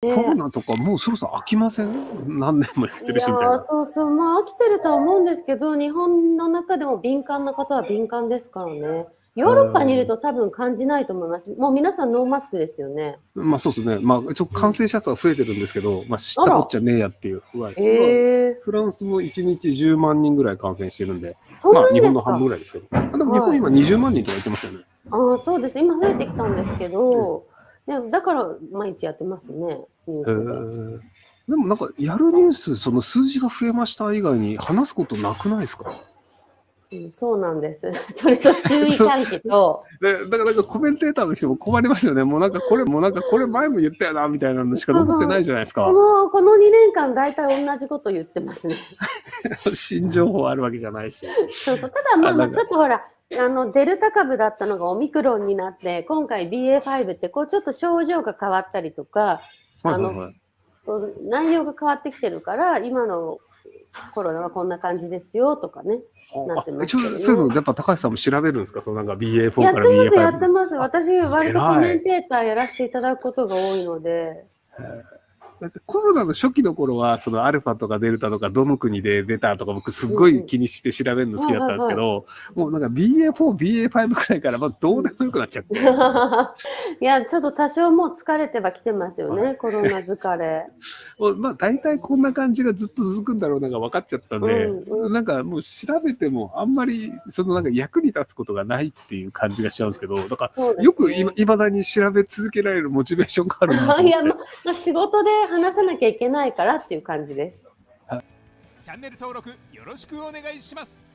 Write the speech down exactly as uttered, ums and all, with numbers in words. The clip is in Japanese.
コロナとかもうそろそろ飽きません？何年もやってるしみたいな。 いやそうそう、まあ飽きてるとは思うんですけど、日本の中でも敏感な方は敏感ですからね。ヨーロッパにいると多分感じないと思います。もう皆さんノーマスクですよね。 まあそうですね。まあ一応感染者数は増えてるんですけど、まあ知ったこっちゃねえやっていう具合。 えー、 フランスもいちにちじゅうまんにんぐらい感染してるんで、 そんなまあ日本のにですか？ 半分ぐらいですけど。でも日本今にじゅうまんにんとか言ってますよね。 ああ、そうです。今増えてきたんですけど、でもだから毎日やってますね、ニュースで。 でもなんかやるニュース、その数字が増えました以外に話すことなくないですか？ うん、そうなんです。それと注意喚起と。 でだからなんかコメンテーターの人も困りますよね。もうなんかこれもなんかこれ前も言ったよなみたいなのしか残ってないじゃないですか。 このこのにねんかん大体同じこと言ってますね。 新情報あるわけじゃないし。 そうそう。ただまあまあちょっとほら。あのデルタ株だったのがオミクロンになって今回 ビーエーファイブ ってこうちょっと症状が変わったりとか、あの内容が変わってきてるから今のコロナはこんな感じですよとかねなってますけどね。 そういうのやっぱ高橋さんも調べるんですか？そのなんか ビーエーフォー から ビーエーファイブ。 やってますやってます。私割とコメンテーターやらせていただくことが多いので。 なんかコロナの初期の頃はそのアルファとかデルタとかどの国で出たとか僕すごい気にして調べるの好きだったんですけど、もうなんか ビーエーフォー、ビーエーファイブ くらいからまあどうでもよくなっちゃって。 いやちょっと多少もう疲れてはきてますよね、はい、コロナ疲れ。 まあ大体こんな感じがずっと続くんだろうなが分かっちゃったんで、うんうん、なんかもう調べてもあんまりそのなんか役に立つことがないっていう感じがしちゃうんですけど、だからよくいまだに調べ続けられるモチベーションがあるなと思って。いや、まあ、仕事で話さなきゃいけないからっていう感じです。 チャンネル登録よろしくお願いします。